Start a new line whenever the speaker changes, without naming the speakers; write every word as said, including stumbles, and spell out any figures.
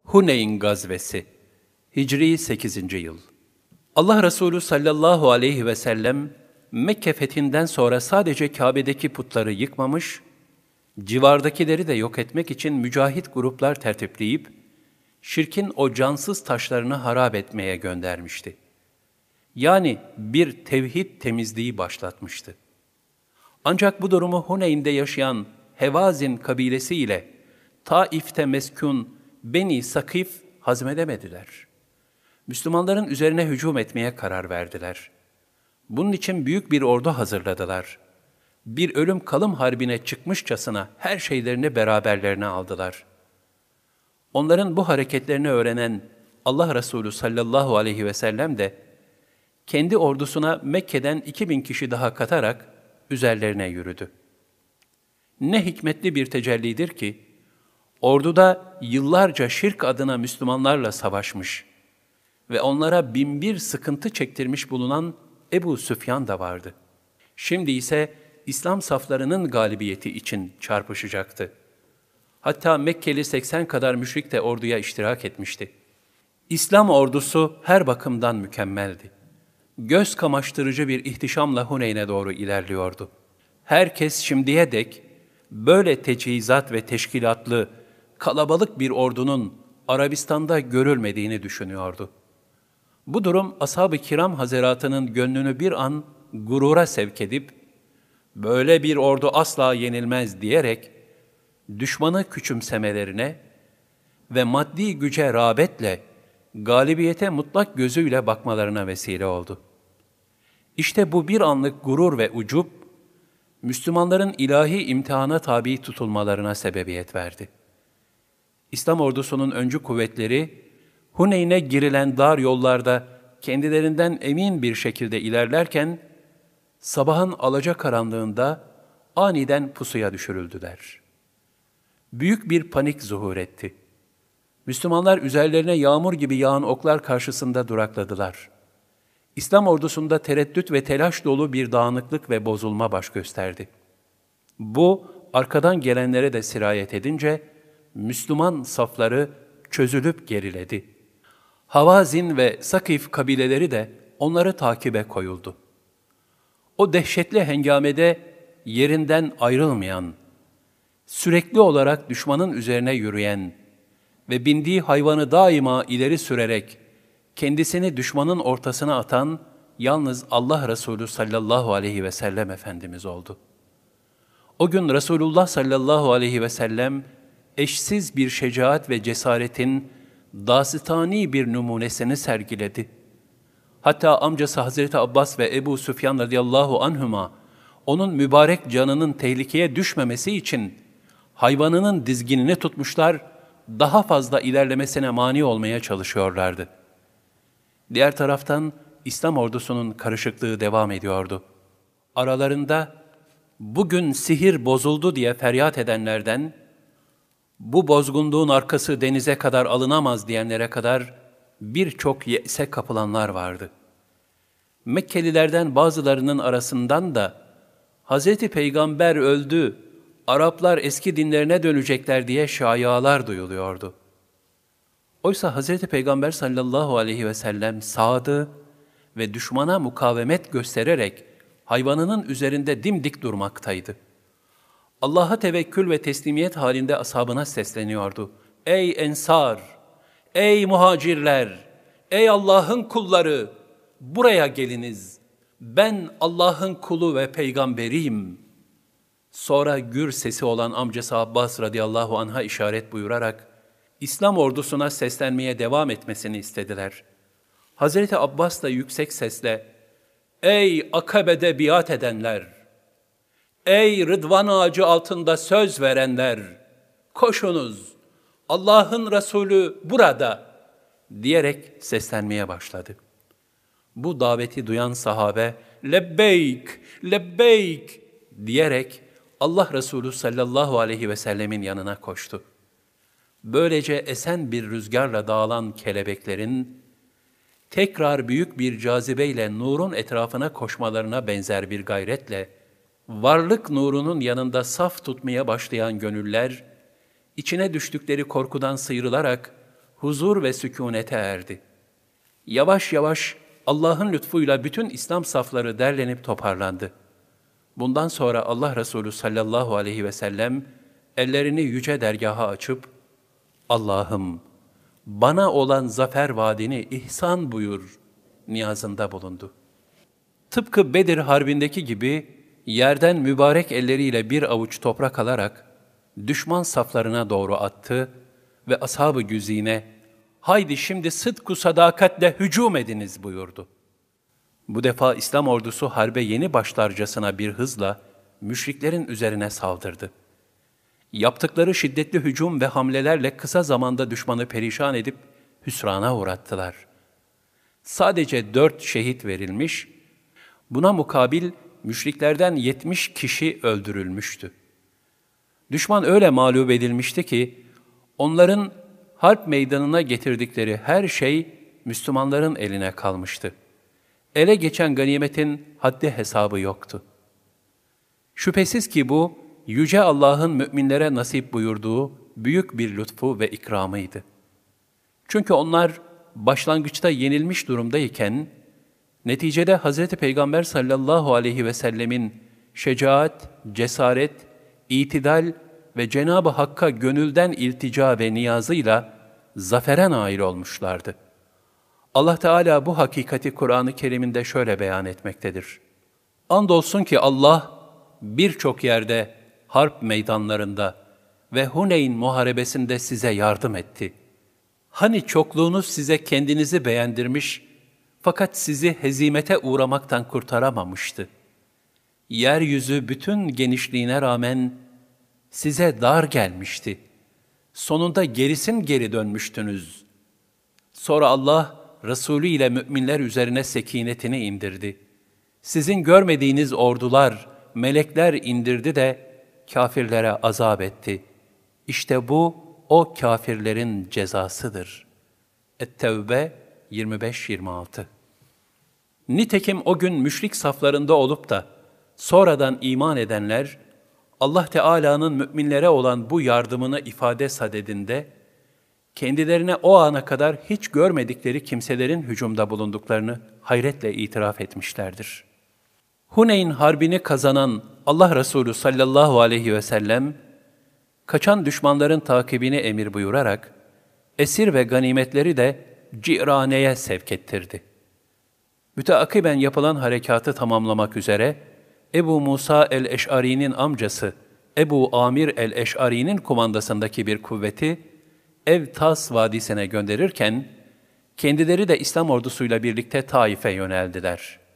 Huneyn Gazvesi Hicri sekizinci yıl. Allah Resulü sallallahu aleyhi ve sellem Mekke fethinden sonra sadece Kabe'deki putları yıkmamış, civardakileri de yok etmek için mücahit gruplar tertipleyip, şirkin o cansız taşlarını harap etmeye göndermişti. Yani bir tevhid temizliği başlatmıştı. Ancak bu durumu Huneyn'de yaşayan Hevazin kabilesi ile Taif'te meskun Beni Sakif hazmedemediler. Müslümanların üzerine hücum etmeye karar verdiler. Bunun için büyük bir ordu hazırladılar. Bir ölüm kalım harbine çıkmışçasına her şeylerini beraberlerine aldılar. Onların bu hareketlerini öğrenen Allah Resulü sallallahu aleyhi ve sellem de kendi ordusuna Mekke'den iki bin kişi daha katarak üzerlerine yürüdü. Ne hikmetli bir tecellidir ki, orduda yıllarca şirk adına Müslümanlarla savaşmış ve onlara binbir sıkıntı çektirmiş bulunan Ebu Süfyan da vardı. Şimdi ise İslam saflarının galibiyeti için çarpışacaktı. Hatta Mekkeli seksen kadar müşrik de orduya iştirak etmişti. İslam ordusu her bakımdan mükemmeldi. Göz kamaştırıcı bir ihtişamla Huneyn'e doğru ilerliyordu. Herkes şimdiye dek böyle teçhizat ve teşkilatlı, kalabalık bir ordunun Arabistan'da görülmediğini düşünüyordu. Bu durum ashab-ı kiram hazaratının gönlünü bir an gurura sevk edip, böyle bir ordu asla yenilmez diyerek, düşmanı küçümsemelerine ve maddi güce rağbetle galibiyete mutlak gözüyle bakmalarına vesile oldu. İşte bu bir anlık gurur ve ucup, Müslümanların ilahi imtihana tabi tutulmalarına sebebiyet verdi. İslam ordusunun öncü kuvvetleri, Huneyn'e girilen dar yollarda kendilerinden emin bir şekilde ilerlerken, sabahın alacakaranlığında aniden pusuya düşürüldüler. Büyük bir panik zuhur etti. Müslümanlar üzerlerine yağmur gibi yağan oklar karşısında durakladılar. İslam ordusunda tereddüt ve telaş dolu bir dağınıklık ve bozulma baş gösterdi. Bu, arkadan gelenlere de sirayet edince, Müslüman safları çözülüp geriledi. Havazin ve Sakif kabileleri de onları takibe koyuldu. O dehşetli hengamede yerinden ayrılmayan, sürekli olarak düşmanın üzerine yürüyen ve bindiği hayvanı daima ileri sürerek kendisini düşmanın ortasına atan yalnız Allah Resulü sallallahu aleyhi ve sellem Efendimiz oldu. O gün Resulullah sallallahu aleyhi ve sellem eşsiz bir şecaat ve cesaretin dasitani bir numunesini sergiledi. Hatta amcası Hazreti Abbas ve Ebu Süfyan radıyallahu anhuma onun mübarek canının tehlikeye düşmemesi için hayvanının dizginini tutmuşlar, daha fazla ilerlemesine mani olmaya çalışıyorlardı. Diğer taraftan İslam ordusunun karışıklığı devam ediyordu. Aralarında bugün sihir bozuldu diye feryat edenlerden, bu bozgunluğun arkası denize kadar alınamaz diyenlere kadar birçok ye'se kapılanlar vardı. Mekkelilerden bazılarının arasından da Hazreti Peygamber öldü, Araplar eski dinlerine dönecekler diye şayialar duyuluyordu. Oysa Hazreti Peygamber sallallahu aleyhi ve sellem sağdı ve düşmana mukavemet göstererek hayvanının üzerinde dimdik durmaktaydı. Allah'a tevekkül ve teslimiyet halinde ashabına sesleniyordu. Ey ensar, ey muhacirler, ey Allah'ın kulları, buraya geliniz. Ben Allah'ın kulu ve peygamberiyim. Sonra gür sesi olan amcası Abbas radıyallahu anh'a işaret buyurarak İslam ordusuna seslenmeye devam etmesini istediler. Hazreti Abbas da yüksek sesle, ey Akabe'de biat edenler, ey Rıdvan ağacı altında söz verenler, koşunuz, Allah'ın Resulü burada diyerek seslenmeye başladı. Bu daveti duyan sahabe, lebbeyk, lebbeyk diyerek Allah Resulü sallallahu aleyhi ve sellemin yanına koştu. Böylece esen bir rüzgarla dağılan kelebeklerin, tekrar büyük bir cazibeyle nurun etrafına koşmalarına benzer bir gayretle, varlık nurunun yanında saf tutmaya başlayan gönüller, içine düştükleri korkudan sıyrılarak huzur ve sükunete erdi. Yavaş yavaş Allah'ın lütfuyla bütün İslam safları derlenip toparlandı. Bundan sonra Allah Resulü sallallahu aleyhi ve sellem ellerini yüce dergaha açıp, Allah'ım bana olan zafer vaadini ihsan buyur niyazında bulundu. Tıpkı Bedir Harbi'ndeki gibi yerden mübarek elleriyle bir avuç toprak alarak düşman saflarına doğru attı ve ashab-ı güzine, haydi şimdi sıdku sadakatle hücum ediniz buyurdu. Bu defa İslam ordusu harbe yeni başlarcasına bir hızla müşriklerin üzerine saldırdı. Yaptıkları şiddetli hücum ve hamlelerle kısa zamanda düşmanı perişan edip hüsrana uğrattılar. Sadece dört şehit verilmiş, buna mukabil müşriklerden yetmiş kişi öldürülmüştü. Düşman öyle mağlup edilmişti ki, onların harp meydanına getirdikleri her şey Müslümanların eline kalmıştı. Ele geçen ganimetin haddi hesabı yoktu. Şüphesiz ki bu, Yüce Allah'ın müminlere nasip buyurduğu büyük bir lütfu ve ikramıydı. Çünkü onlar başlangıçta yenilmiş durumdayken, neticede Hazreti Peygamber sallallahu aleyhi ve sellemin şecaat, cesaret, itidal ve Cenab-ı Hakk'a gönülden iltica ve niyazıyla zafere nail olmuşlardı. Allah Teala bu hakikati Kur'an-ı Kerim'inde şöyle beyan etmektedir. Andolsun ki Allah birçok yerde harp meydanlarında ve Huneyn muharebesinde size yardım etti. Hani çokluğunuz size kendinizi beğendirmiş, fakat sizi hezimete uğramaktan kurtaramamıştı. Yeryüzü bütün genişliğine rağmen size dar gelmişti. Sonunda gerisin geri dönmüştünüz. Sonra Allah, Resulü ile müminler üzerine sekinetini indirdi. Sizin görmediğiniz ordular, melekler indirdi de kâfirlere azap etti. İşte bu, o kâfirlerin cezasıdır. Et-Tevbe yirmi beş yirmi altı. Nitekim o gün müşrik saflarında olup da sonradan iman edenler, Allah Teala'nın müminlere olan bu yardımını ifade sadedinde, kendilerine o ana kadar hiç görmedikleri kimselerin hücumda bulunduklarını hayretle itiraf etmişlerdir. Huneyn Harbi'ni kazanan Allah Resulü sallallahu aleyhi ve sellem, kaçan düşmanların takibini emir buyurarak, esir ve ganimetleri de Cirane'ye sevk ettirdi. Müteakiben yapılan harekatı tamamlamak üzere, Ebu Musa el-Eş'ari'nin amcası Ebu Amir el-Eş'ari'nin kumandasındaki bir kuvveti Evtas Vadisi'ne gönderirken, kendileri de İslam ordusuyla birlikte Taif'e yöneldiler.